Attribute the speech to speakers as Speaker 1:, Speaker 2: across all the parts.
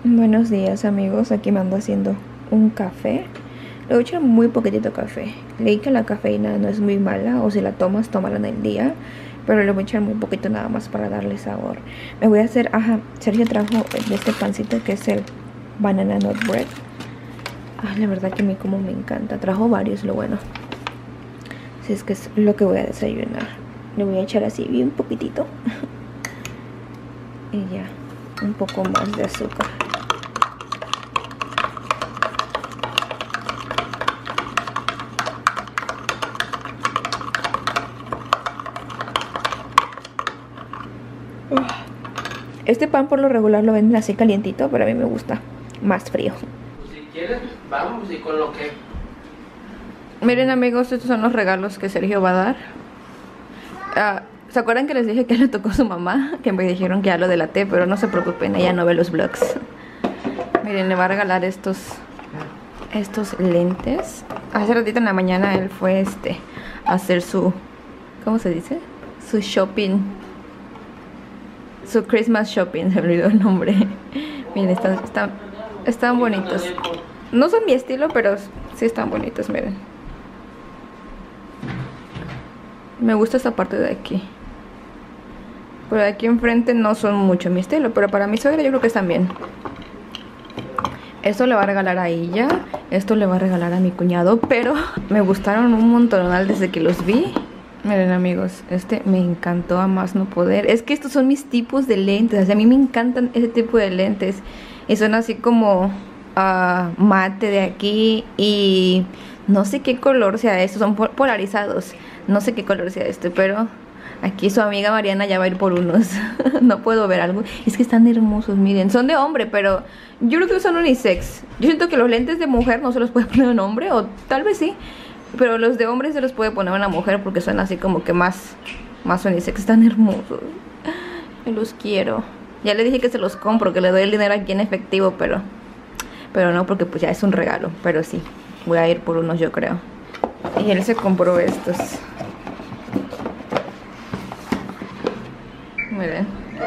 Speaker 1: Buenos días amigos, aquí me ando haciendo un café. Le voy a echar muy poquitito café. Leí que la cafeína no es muy mala, o si la tomas, tómala en el día, pero le voy a echar muy poquito nada más para darle sabor. Me voy a hacer, Sergio trajo de este pancito que es el banana nut bread. La verdad que a mí como me encanta. Trajo varios, lo bueno. Así es que es lo que voy a desayunar. Le voy a echar así bien poquitito. Y ya, un poco más de azúcar. Este pan por lo regular lo venden así calientito, pero a mí me gusta más frío.
Speaker 2: Si quieres, vamos y con lo que...
Speaker 1: Miren amigos, estos son los regalos que Sergio va a dar. ¿Se acuerdan que les dije que le tocó a su mamá? Que me dijeron que ya lo delaté, pero no se preocupen, ella no ve los vlogs. Miren, le va a regalar estos lentes. Hace ratito en la mañana él fue a hacer su... ¿cómo se dice? Su shopping. Su Christmas shopping, se olvidó el nombre. Miren, están bonitos. No son mi estilo, pero sí están bonitos, miren. Me gusta esta parte de aquí. Por aquí enfrente no son mucho mi estilo, pero para mi suegra yo creo que están bien. Esto le va a regalar a ella. Esto le va a regalar a mi cuñado, pero me gustaron un montonal desde que los vi. Miren amigos, me encantó a más no poder. Es que estos son mis tipos de lentes. O sea, a mí me encantan ese tipo de lentes. Y son así como mate de aquí. Y no sé qué color sea esto. Son polarizados. No sé qué color sea este, pero aquí su amiga Mariana ya va a ir por unos. No puedo ver algo. Es que están hermosos, miren. Son de hombre, pero yo creo que son unisex. Yo siento que los lentes de mujer no se los puede poner un hombre, o tal vez sí. Pero los de hombres se los puede poner a una mujer porque son así como que más unisex. Están hermosos. Me los quiero. Ya le dije que se los compro, que le doy el dinero aquí en efectivo, pero no, porque pues ya es un regalo. Pero sí, voy a ir por unos, yo creo. Y él se compró estos. Miren.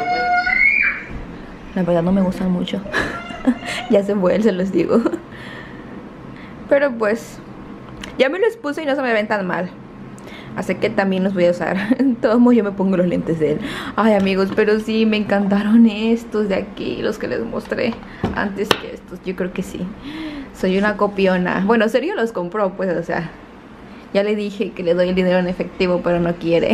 Speaker 1: La verdad no me gustan mucho. Ya se fue, se los digo. Pero pues ya me los puse y no se me ven tan mal. Así que también los voy a usar. En todos modos yo me pongo los lentes de él. Ay amigos, pero sí, me encantaron estos de aquí, los que les mostré antes que estos. Yo creo que sí. Soy una copiona. Bueno, Sergio los compró, pues, o sea, ya le dije que le doy el dinero en efectivo, pero no quiere.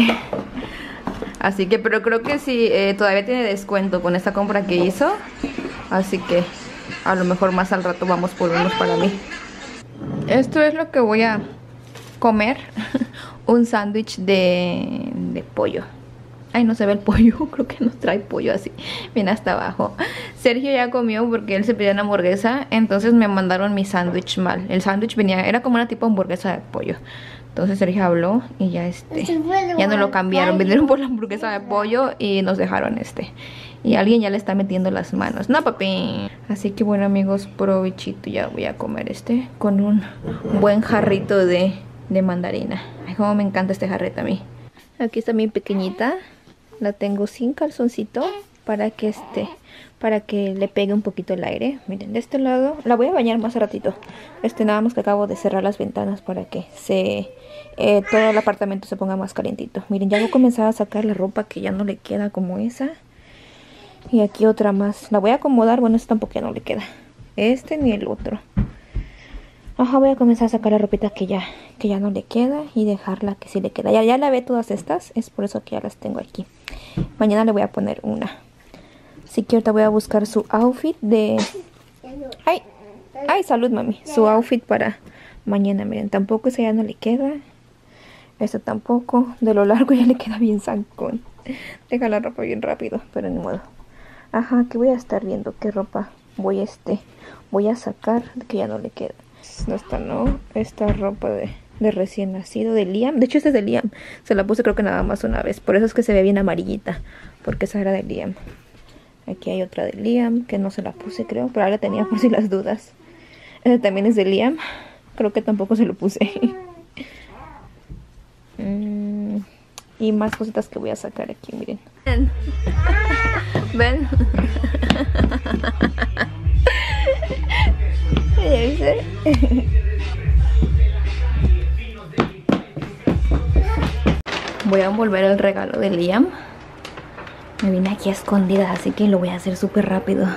Speaker 1: Así que, pero creo que sí, todavía tiene descuento con esta compra que hizo. Así que a lo mejor más al rato vamos por unos para mí. Esto es lo que voy a comer. Un sándwich de pollo. Ay, no se ve el pollo. Creo que no trae pollo así. Viene hasta abajo. Sergio ya comió porque él se pidió una hamburguesa. Entonces me mandaron mi sándwich mal. El sándwich era como una tipo hamburguesa de pollo. Entonces Sergio habló y ya ya no lo cambiaron. Vinieron por la hamburguesa de pollo y nos dejaron y alguien ya le está metiendo las manos. No, papi. Así que bueno amigos, provechito. Ya voy a comer con un buen jarrito de mandarina. Ay, como me encanta este jarrito a mí. Aquí está mi pequeñita. La tengo sin calzoncito para que le pegue un poquito el aire. Miren, de este lado la voy a bañar más a ratito. Nada más que acabo de cerrar las ventanas para que todo el apartamento se ponga más calientito. Miren, ya voy a comenzar a sacar la ropa que ya no le queda como esa. Y aquí otra más. La voy a acomodar. Bueno, esta tampoco ya no le queda. Ni el otro. Voy a comenzar a sacar la ropita que ya no le queda y dejarla que sí le queda. Ya lavé todas estas. Es por eso que ya las tengo aquí. Mañana le voy a poner una. Así que ahorita voy a buscar su outfit de... Ay, salud mami. Su outfit para mañana. Miren, tampoco esa ya no le queda. Esta tampoco. De lo largo ya le queda bien zancón. Deja la ropa bien rápido, pero ni modo. Que voy a estar viendo qué ropa voy a sacar que ya no le queda. No, esta ropa de recién nacido de Liam. De hecho esta es de Liam. Se la puse creo que nada más una vez. Por eso es que se ve bien amarillita, porque esa era de Liam. Aquí hay otra de Liam que no se la puse creo, pero ahora la tenía por si las dudas. Esta también es de Liam. Creo que tampoco se lo puse. Y más cositas que voy a sacar aquí, miren. Ven. Voy a envolver el regalo de Liam. Me vine aquí a escondida, así que lo voy a hacer súper rápido.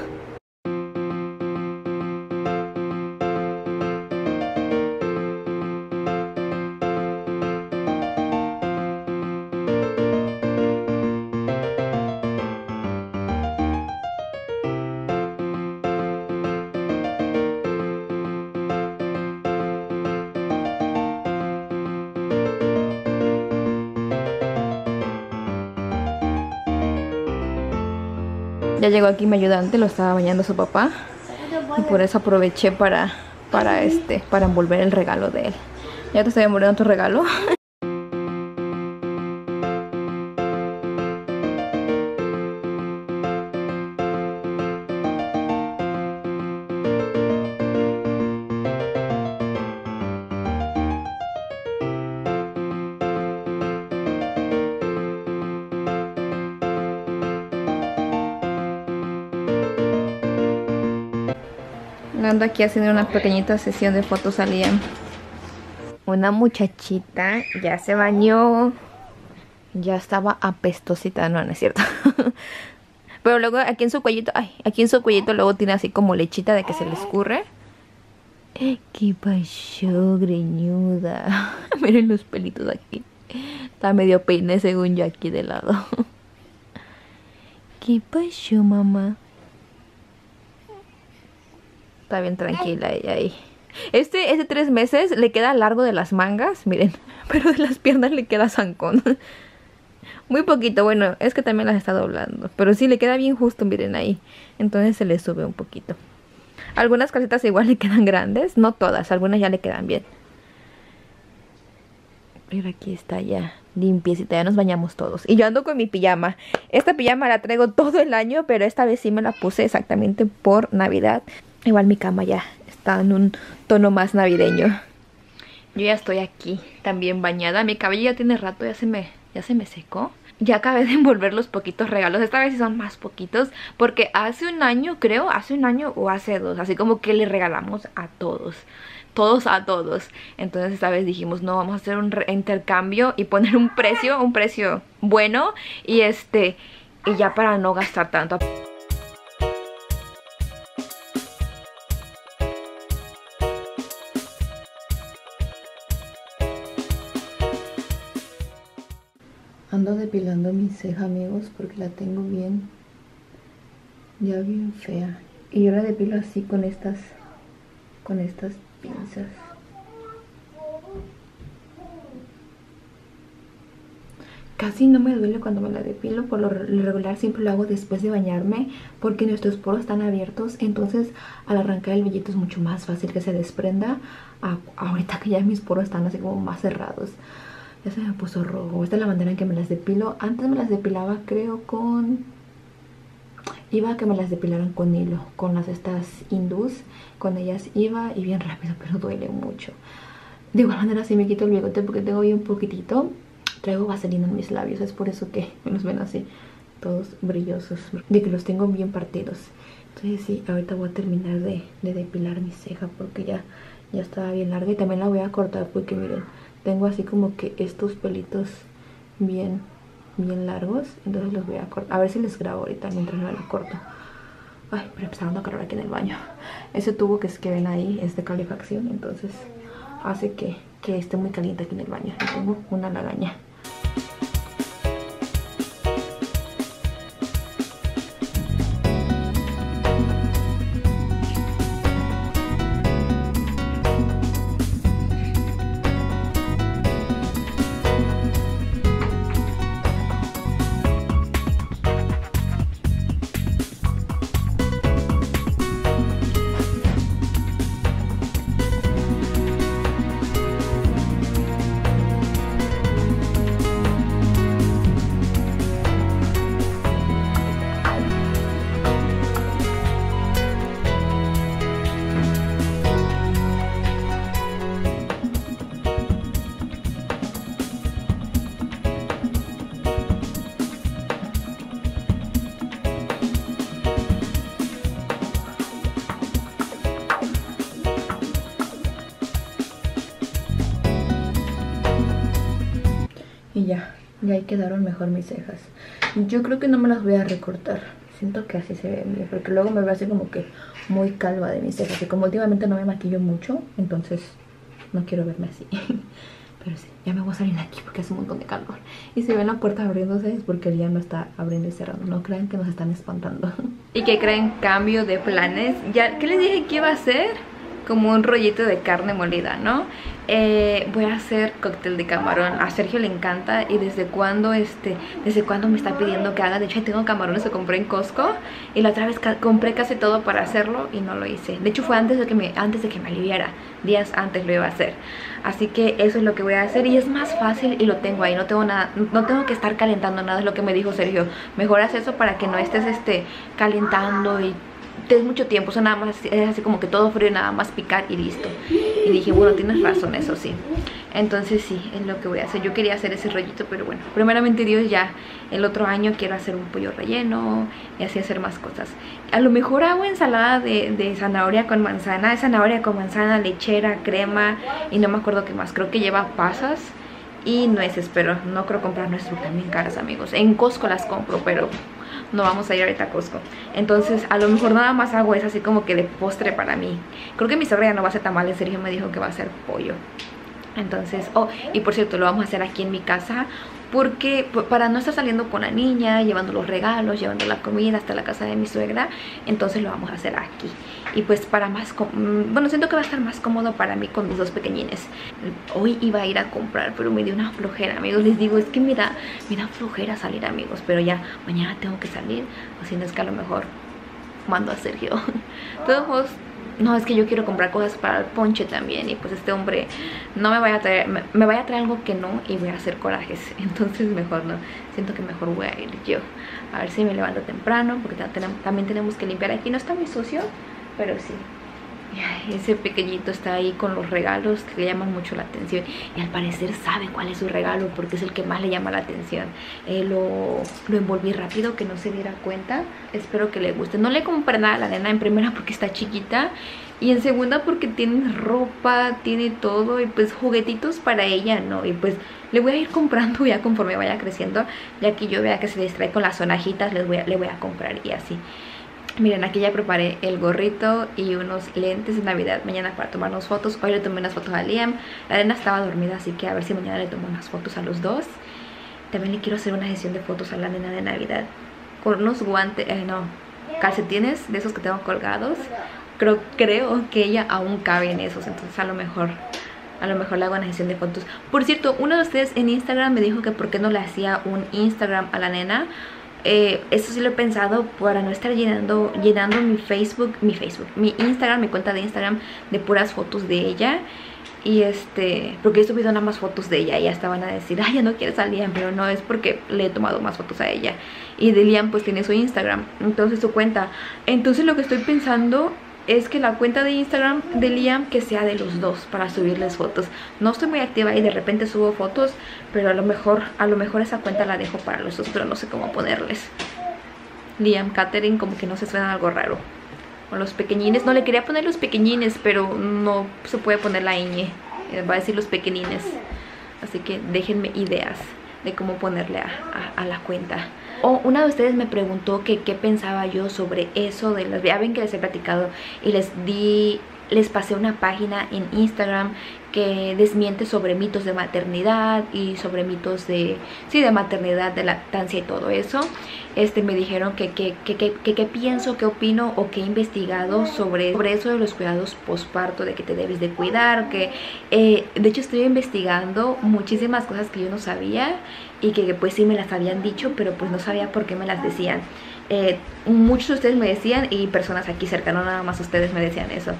Speaker 1: Ya llegó aquí mi ayudante, lo estaba bañando su papá. Y por eso aproveché para envolver el regalo de él. Ya te estoy envolviendo tu regalo. Ando aquí haciendo una pequeñita sesión de fotos a Liam. Una muchachita ya se bañó. Ya estaba apestosita, no es cierto. Pero luego aquí en su cuellito, aquí en su cuellito luego tiene así como lechita de que se le escurre. ¿Qué pasó, greñuda? Miren los pelitos aquí. Está medio peine según yo aquí de lado. ¿Qué pasó, mamá? Está bien tranquila ella ahí. Este 3 meses le queda largo de las mangas, miren. Pero de las piernas le queda zancón. Muy poquito, bueno, es que también las está doblando. Pero sí, le queda bien justo, miren ahí. Entonces se le sube un poquito. Algunas calcetas igual le quedan grandes. No todas, algunas ya le quedan bien. Pero aquí está ya limpiecita, ya nos bañamos todos. Y yo ando con mi pijama. Esta pijama la traigo todo el año, pero esta vez sí me la puse exactamente por Navidad. Igual mi cama ya está en un tono más navideño. Yo ya estoy aquí, también bañada. Mi cabello ya tiene rato, ya se me secó. Ya acabé de envolver los poquitos regalos. Esta vez sí son más poquitos, porque hace un año, creo, hace un año o hace 2, así como que le regalamos a todos. Todos a todos. Entonces esta vez dijimos, no, vamos a hacer un intercambio y poner un precio bueno. Y ya para no gastar tanto. Ando depilando mi ceja, amigos, porque la tengo ya bien fea. Y yo la depilo así con estas pinzas. Casi no me duele cuando me la depilo, por lo regular siempre lo hago después de bañarme, porque nuestros poros están abiertos, entonces al arrancar el vellito es mucho más fácil que se desprenda. Ahorita que ya mis poros están así como más cerrados. Ya se me puso rojo. Esta es la manera en que me las depilo. Antes me las depilaba, creo, iba a que me las depilaran con hilo, con estas hindús. Con ellas iba y bien rápido, pero duele mucho. De igual manera sí me quito el bigote porque tengo bien poquitito. Traigo vaselina en mis labios, es por eso que me los ven así, todos brillosos, de que los tengo bien partidos. Entonces sí, ahorita voy a terminar de depilar mi ceja porque ya estaba bien larga. Y también la voy a cortar porque miren, tengo así como que estos pelitos bien largos. Entonces los voy a cortar. A ver si les grabo ahorita mientras me la corto. Ay, pero está dando calor aquí en el baño. Ese tubo que ven ahí es de calefacción. Entonces hace que esté muy caliente aquí en el baño. Y tengo una lagaña. ya ahí quedaron mejor mis cejas. Yo creo que no me las voy a recortar. Siento que así se ven bien, porque luego me veo así como que muy calva de mis cejas. Y como últimamente no me maquillo mucho, entonces no quiero verme así. Pero sí, ya me voy a salir de aquí porque hace un montón de calor. Y si ven la puerta abriéndose es porque el día no está abriendo y cerrando. No crean que nos están espantando. ¿Y qué creen? Cambio de planes. Ya, ¿qué les dije que iba a hacer? Como un rollito de carne molida, ¿no? Voy a hacer cóctel de camarón. A Sergio le encanta. Y desde cuando me está pidiendo que haga. De hecho, tengo camarones que compré en Costco. Y la otra vez compré casi todo para hacerlo y no lo hice. De hecho, fue antes de que me aliviara. Días antes lo iba a hacer. Así que eso es lo que voy a hacer. Y es más fácil y lo tengo ahí. No tengo nada, no tengo que estar calentando nada. Es lo que me dijo Sergio. Mejor haz eso para que no estés calentando y es mucho tiempo, nada más, es así como que todo frío, nada más picar y listo. Y dije, bueno, tienes razón, eso sí. Entonces sí, es lo que voy a hacer. Yo quería hacer ese rollito, pero bueno, primeramente Dios, ya el otro año quiero hacer un pollo relleno y así hacer más cosas. A lo mejor hago ensalada de zanahoria con manzana, lechera, crema y no me acuerdo qué más. Creo que lleva pasas y nueces, pero no creo comprar nueces porque también caras, amigos. En Costco las compro, pero no vamos a ir ahorita a Costco. Entonces a lo mejor nada más hago es así como que de postre para mí. Creo que mi suegra ya no va a hacer tamales. Sergio me dijo que va a hacer pollo. Entonces, y por cierto, lo vamos a hacer aquí en mi casa, porque para no estar saliendo con la niña, llevando los regalos, llevando la comida hasta la casa de mi suegra. Entonces lo vamos a hacer aquí. Y pues para más, bueno, siento que va a estar más cómodo para mí con mis dos pequeñines. Hoy iba a ir a comprar, pero me dio una flojera, amigos. Les digo, es que me da flojera salir, amigos. Pero ya, mañana tengo que salir. O si no es que a lo mejor mando a Sergio. De todos modos, no, es que yo quiero comprar cosas para el ponche también. Y pues este hombre no me vaya a traer, me vaya a traer algo que no y voy a hacer corajes. Entonces mejor no, siento que mejor voy a ir yo. A ver si me levanto temprano, porque también tenemos que limpiar aquí. No está muy sucio, pero sí. Ese pequeñito está ahí con los regalos que le llaman mucho la atención. Y al parecer sabe cuál es su regalo, porque es el que más le llama la atención. Lo envolví rápido, que no se diera cuenta. Espero que le guste. No le compré nada a la nena, en primera porque está chiquita, y en segunda porque tiene ropa, tiene todo, y pues juguetitos para ella, ¿no? Y pues le voy a ir comprando ya conforme vaya creciendo. Ya que yo vea que se distrae con las sonajitas, le voy a comprar y así. Miren, aquí ya preparé el gorrito y unos lentes de Navidad mañana para tomarnos fotos. Hoy le tomé unas fotos a Liam. La nena estaba dormida, así que a ver si mañana le tomo unas fotos a los dos. También le quiero hacer una sesión de fotos a la nena de Navidad con unos guantes, calcetines de esos que tengo colgados. Creo que ella aún cabe en esos, entonces a lo mejor le hago una sesión de fotos. Por cierto, uno de ustedes en Instagram me dijo que por qué no le hacía un Instagram a la nena. Eso sí lo he pensado, para no estar llenando mi Instagram, mi cuenta de Instagram de puras fotos de ella. Y porque he subido nada más fotos de ella y hasta van a decir, ay, ya no quieres a Liam, pero no, es porque le he tomado más fotos a ella. Y de Liam pues tiene su Instagram, entonces su cuenta. Entonces lo que estoy pensando es que la cuenta de Instagram de Liam que sea de los dos para subirles fotos. No estoy muy activa y de repente subo fotos, pero a lo mejor esa cuenta la dejo para los dos, pero no sé cómo ponerles. Liam, Catherine, como que no se suena algo raro. O los pequeñines, no le quería poner los pequeñines, pero no se puede poner la ñ, va a decir los pequeñines. Así que déjenme ideas de cómo ponerle a la cuenta. Una de ustedes me preguntó que qué pensaba yo sobre eso de las... Ya ven que les he platicado y les pasé una página en Instagram que desmiente sobre mitos de maternidad y sobre mitos de maternidad, de lactancia y todo eso. Me dijeron que qué pienso, qué opino o qué he investigado sobre eso de los cuidados posparto, de que te debes de cuidar, que de hecho estoy investigando muchísimas cosas que yo no sabía y que pues sí me las habían dicho, pero pues no sabía por qué me las decían. Muchos de ustedes me decían, y personas aquí cerca, no nada más ustedes me decían eso.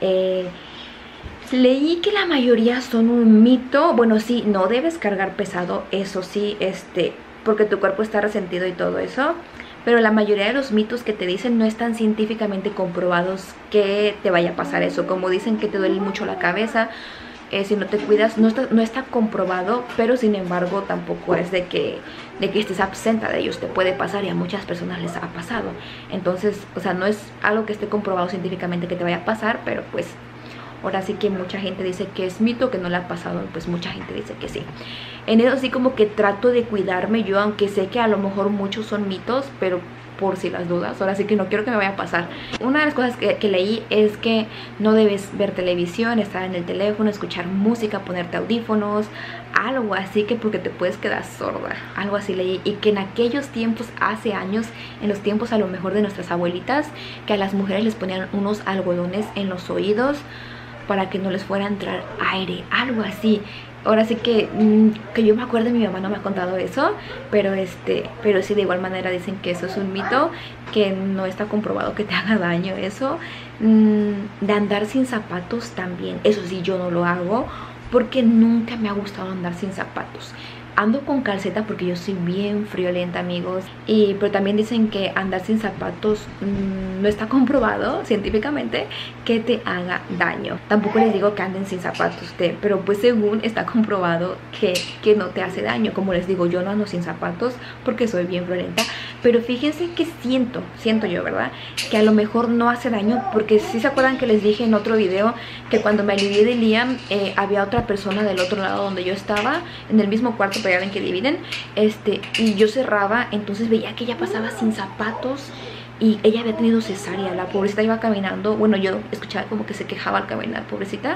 Speaker 1: Leí que la mayoría son un mito. Bueno, sí, no debes cargar pesado, eso sí, porque tu cuerpo está resentido y todo eso. Pero la mayoría de los mitos que te dicen no están científicamente comprobados que te vaya a pasar eso. Como dicen que te duele mucho la cabeza, si no te cuidas, no está comprobado, pero sin embargo tampoco es de que estés absenta de ellos. Te puede pasar y a muchas personas les ha pasado. Entonces, o sea, no es algo que esté comprobado científicamente que te vaya a pasar, pero pues Ahora sí que mucha gente dice que es mito, que no le ha pasado, pues mucha gente dice que sí. En eso sí como que trato de cuidarme yo, aunque sé que a lo mejor muchos son mitos, pero por si las dudas, ahora sí que no quiero que me vaya a pasar. Una de las cosas que leí es que no debes ver televisión, estar en el teléfono, escuchar música, ponerte audífonos, algo así, que porque te puedes quedar sorda, algo así leí. Y que en aquellos tiempos, hace años, en los tiempos a lo mejor de nuestras abuelitas, que a las mujeres les ponían unos algodones en los oídos para que no les fuera a entrar aire, algo así. Ahora sí que yo me acuerdo, mi mamá no me ha contado eso, pero sí, de igual manera dicen que eso es un mito, que no está comprobado que te haga daño eso. De andar sin zapatos también, eso sí, yo no lo hago porque nunca me ha gustado andar sin zapatos. Ando con calceta porque yo soy bien friolenta, amigos. Pero también dicen que andar sin zapatos no está comprobado científicamente que te haga daño. Tampoco les digo que anden sin zapatos, pero pues según está comprobado que no te hace daño. Como les digo, yo no ando sin zapatos porque soy bien friolenta. Pero fíjense que siento yo, ¿verdad? Que a lo mejor no hace daño, porque si se acuerdan que les dije en otro video que cuando me alivié de Liam había otra persona del otro lado donde yo estaba, en el mismo cuarto, pero ya ven que dividen, y yo cerraba, entonces veía que ella pasaba sin zapatos y ella había tenido cesárea. La pobrecita iba caminando, bueno, yo escuchaba como que se quejaba al caminar, pobrecita,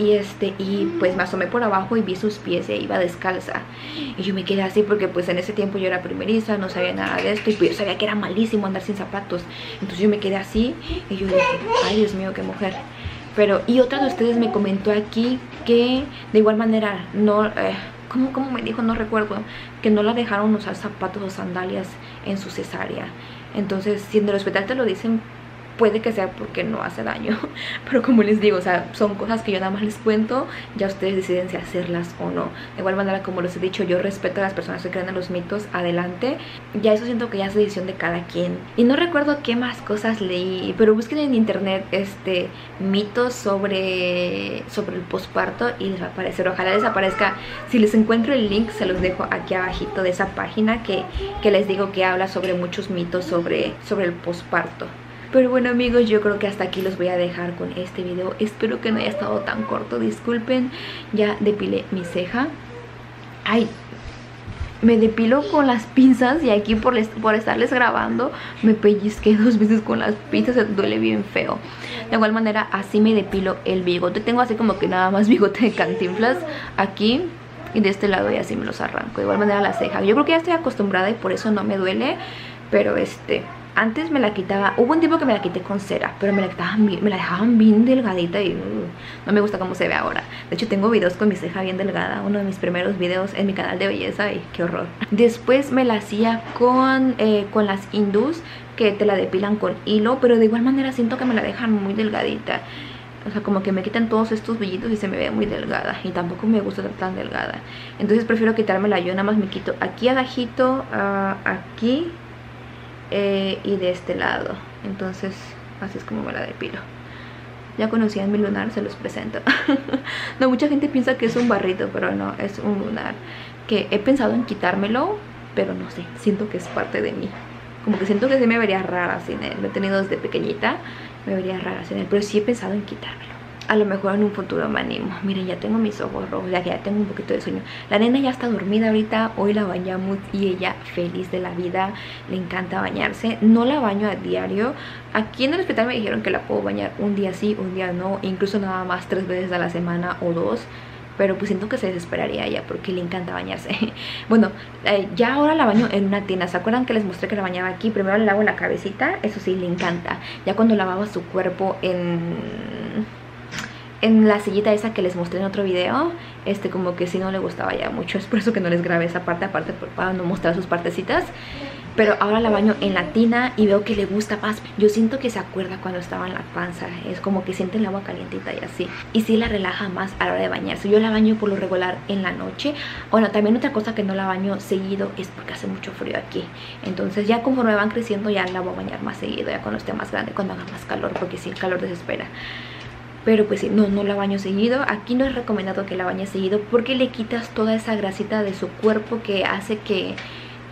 Speaker 1: y pues me asomé por abajo y vi sus pies, y iba descalza, y yo me quedé así porque pues en ese tiempo yo era primeriza, no sabía nada de esto, y pues yo sabía que era malísimo andar sin zapatos. Entonces yo me quedé así y yo dije, ay Dios mío, qué mujer. Pero, y otra de ustedes me comentó aquí que de igual manera no... ¿Cómo me dijo? No recuerdo. Que no la dejaron usar zapatos o sandalias en su cesárea. Entonces, si en el hospital te lo dicen, puede que sea porque no hace daño. Pero como les digo, o sea, son cosas que yo nada más les cuento. Ya ustedes deciden si hacerlas o no. De igual manera, como les he dicho, yo respeto a las personas que creen en los mitos. Adelante. Ya eso siento que ya es decisión de cada quien. Y no recuerdo qué más cosas leí, pero busquen en internet mitos sobre el posparto y les va a aparecer. Ojalá les aparezca. Si les encuentro el link, se los dejo aquí abajito de esa página que les digo que habla sobre muchos mitos sobre el posparto. Pero bueno, amigos, yo creo que hasta aquí los voy a dejar con este video. Espero que no haya estado tan corto, disculpen. Ya depilé mi ceja. Ay, me depilo con las pinzas y aquí por estarles grabando me pellizqué 2 veces con las pinzas, duele bien feo. De igual manera, así me depilo el bigote. Tengo así como que nada más bigote de Cantinflas aquí y de este lado, y así me los arranco. De igual manera la ceja, yo creo que ya estoy acostumbrada y por eso no me duele. Pero antes me la quitaba, hubo un tiempo que me la quité con cera, pero me la dejaban bien delgadita y no me gusta cómo se ve ahora. De hecho tengo videos con mi ceja bien delgada, uno de mis primeros videos en mi canal de belleza, y qué horror. Después me la hacía con las hindús, que te la depilan con hilo, pero de igual manera siento que me la dejan muy delgadita. O sea, como que me quitan todos estos vellitos y se me ve muy delgada, y tampoco me gusta tan delgada. Entonces prefiero quitármela yo, nada más me quito aquí abajito, aquí y de este lado. Entonces así es como me la depilo. Ya conocían mi lunar, se los presento. No, mucha gente piensa que es un barrito, pero no, es un lunar que he pensado en quitármelo, pero no sé, siento que es parte de mí. Como que siento que sí me vería rara sin él. Lo he tenido desde pequeñita, me vería rara sin él, pero sí he pensado en quitármelo. A lo mejor en un futuro me animo. Miren, ya tengo mis ojos rojos, ya tengo un poquito de sueño. La nena ya está dormida ahorita, hoy la bañamos y ella feliz de la vida, le encanta bañarse. No la baño a diario. Aquí en el hospital me dijeron que la puedo bañar un día sí, un día no, incluso nada más 3 veces a la semana o 2. Pero pues siento que se desesperaría ella porque le encanta bañarse. Bueno, ya ahora la baño en una tina. ¿Se acuerdan que les mostré que la bañaba aquí? Primero le lavo la cabecita, eso sí, le encanta. Ya cuando lavaba su cuerpo en la sillita esa que les mostré en otro video, como que sí no le gustaba ya mucho. Es por eso que no les grabé esa parte, aparte para no mostrar sus partecitas. Pero ahora la baño en la tina y veo que le gusta más. Yo siento que se acuerda cuando estaba en la panza. Es como que siente el agua calientita y así. Y sí la relaja más a la hora de bañarse. Yo la baño por lo regular en la noche. Bueno, también otra cosa que no la baño seguido es porque hace mucho frío aquí. Entonces ya conforme van creciendo ya la voy a bañar más seguido. Ya cuando esté más grande, cuando haga más calor, porque sí, el calor desespera. Pero pues sí, no la baño seguido. Aquí no es recomendado que la bañes seguido porque le quitas toda esa grasita de su cuerpo que hace que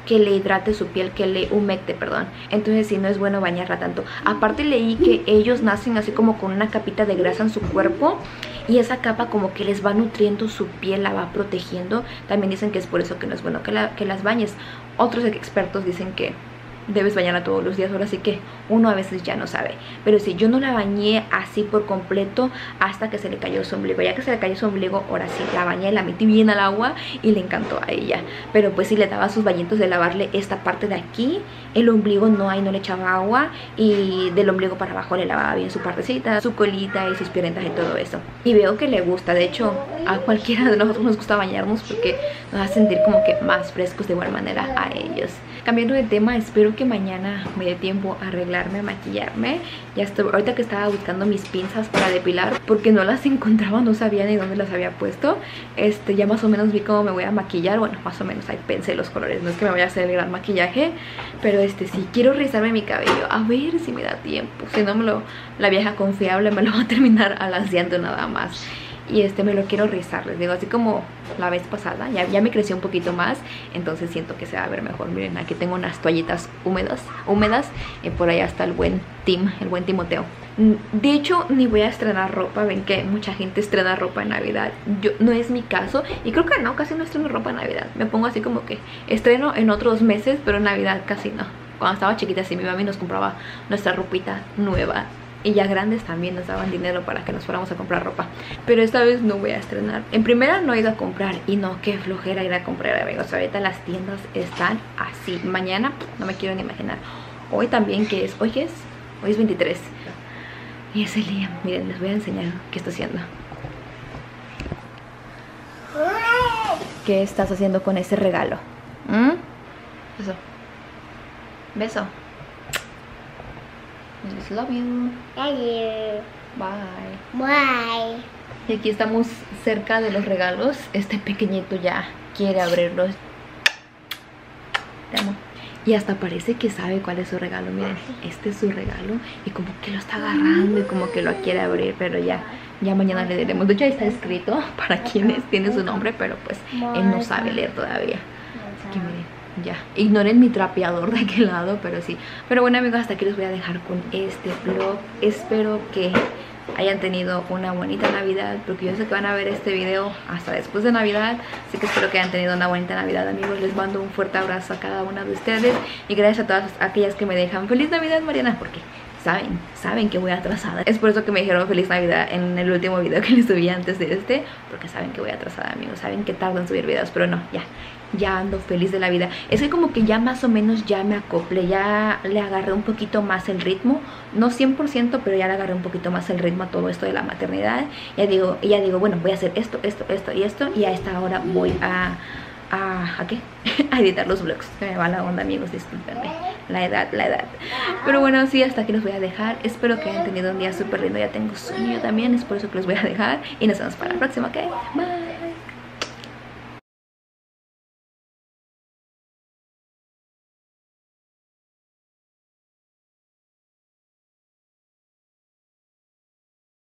Speaker 1: que le hidrate su piel, que le humecte, perdón. Entonces sí, no es bueno bañarla tanto. Aparte leí que ellos nacen así como con una capita de grasa en su cuerpo, y esa capa como que les va nutriendo su piel, la va protegiendo. También dicen que es por eso que no es bueno que las bañes. Otros expertos dicen que debes bañarla todos los días, ahora sí que uno a veces ya no sabe. Pero sí, yo no la bañé así por completo hasta que se le cayó su ombligo. Ya que se le cayó su ombligo, ahora sí la bañé, la metí bien al agua y le encantó a ella. Pero pues sí le daba sus bañitos de lavarle esta parte de aquí. El ombligo no, ahí no le echaba agua, y del ombligo para abajo le lavaba bien su partecita, su colita y sus piernitas y todo eso. Y veo que le gusta. De hecho, a cualquiera de nosotros nos gusta bañarnos porque nos hace sentir como que más frescos de igual manera a ellos. Cambiando de tema, espero que mañana me dé tiempo a arreglarme, a maquillarme. Ya estoy, ahorita que estaba buscando mis pinzas para depilar porque no las encontraba, no sabía ni dónde las había puesto. Ya más o menos vi cómo me voy a maquillar. Bueno, más o menos ahí pensé los colores. No es que me vaya a hacer el gran maquillaje, pero sí quiero rizarme mi cabello. A ver si me da tiempo. Si no, la vieja confiable me lo va a terminar alaciando nada más. Y me lo quiero rizar, les digo, así como la vez pasada. Ya me creció un poquito más, entonces siento que se va a ver mejor. Miren, aquí tengo unas toallitas húmedas. Por allá está el buen Timoteo. De hecho, ni voy a estrenar ropa. Ven que mucha gente estrena ropa en Navidad. No es mi caso, y creo que no, casi no estreno ropa en Navidad. Me pongo así como que estreno en otros meses, pero en Navidad casi no. Cuando estaba chiquita, sí, mi mami nos compraba nuestra ropita nueva, y ya grandes también nos daban dinero para que nos fuéramos a comprar ropa. Pero esta vez no voy a estrenar. En primera no he ido a comprar, y no, qué flojera ir a comprar, amigos. Ahorita las tiendas están así. Mañana no me quiero ni imaginar. Hoy también, ¿qué es? Hoy es 23. Y es el día. Miren, les voy a enseñar qué estoy haciendo. ¿Qué estás haciendo con ese regalo? Beso. Beso. Just love you.
Speaker 3: Love you.
Speaker 1: Bye.
Speaker 3: Bye.
Speaker 1: Y aquí estamos cerca de los regalos. Este pequeñito ya quiere abrirlos. Te amo. Y hasta parece que sabe cuál es su regalo. Miren, este es su regalo. Y como que lo está agarrando y como que lo quiere abrir. Pero ya mañana le diremos. De hecho ahí está escrito para quienes tiene su nombre, pero pues él no sabe leer todavía. Así que miren. Ya, ignoren mi trapeador de aquel lado, pero sí. Pero bueno, amigos, hasta aquí les voy a dejar con este vlog. Espero que hayan tenido una bonita Navidad, porque yo sé que van a ver este video hasta después de Navidad. Así que espero que hayan tenido una bonita Navidad, amigos. Les mando un fuerte abrazo a cada una de ustedes, y gracias a todas aquellas que me dejan feliz Navidad, Mariana, porque saben que voy atrasada. Es por eso que me dijeron feliz Navidad en el último video que les subí antes de porque saben que voy atrasada, amigos. Saben que tardo en subir videos, pero no, ya ando feliz de la vida. Es que como que ya más o menos ya me acople, ya le agarré un poquito más el ritmo. No 100%, pero ya le agarré un poquito más el ritmo a todo esto de la maternidad. Ya digo, bueno, voy a hacer esto y esto, y a esta hora voy ¿a qué? A editar los vlogs. Se me va la onda, amigos, discúlpenme. La edad. Pero bueno, sí, hasta aquí los voy a dejar. Espero que hayan tenido un día súper lindo. Ya tengo sueño también, es por eso que los voy a dejar. Y nos vemos para la próxima, ¿ok? Bye.